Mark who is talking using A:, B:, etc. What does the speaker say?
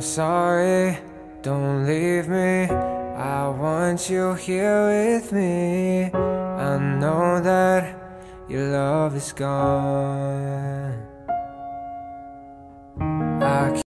A: I'm sorry, don't leave me. I want you here with me. I know that your love is gone. I